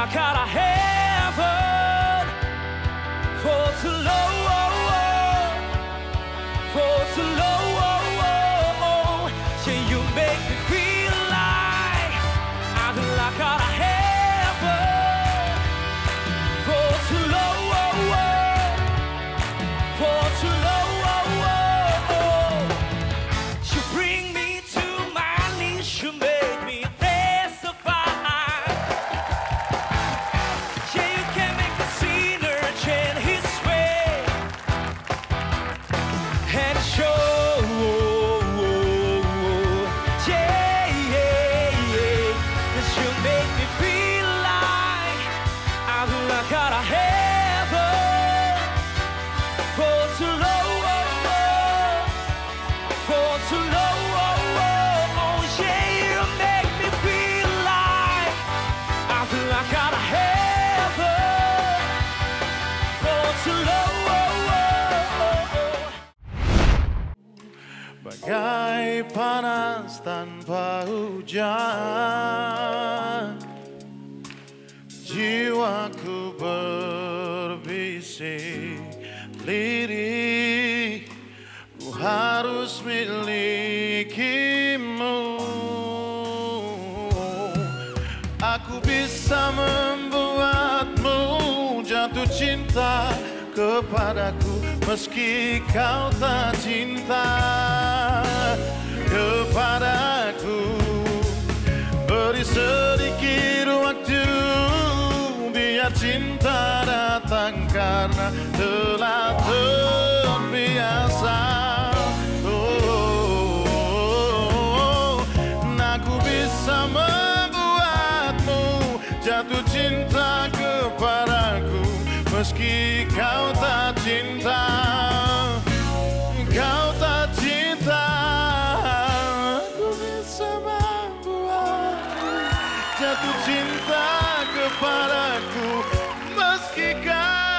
like out of heaven for too long, for too long. Yeah, you make me feel like I've been like out of heaven for too long, for too long. You bring me to my knees, you make me testify. Yeah, you can make a sinner change his way and show. Yeah, yeah, yeah. 'Cause you make me feel like I've been like out of heaven for too long, for too long. Yeah, you make me feel like I've been like out of heaven for too long. Bagai panas tanpa hujan, jiwaku berbisik lirih, ku harus milikimu. Aku bisa membuatmu jatuh cinta kepadaku, meski kau tak cinta kepadaku. Beri sedikit waktu, biar cinta datang karena telah terbiasa. Aku bisa membuatmu jatuh cinta kepadaku, meski kau tak cinta, kau tak cinta. Aku bisa membuatmu jatuh cinta kepadaku, meski kau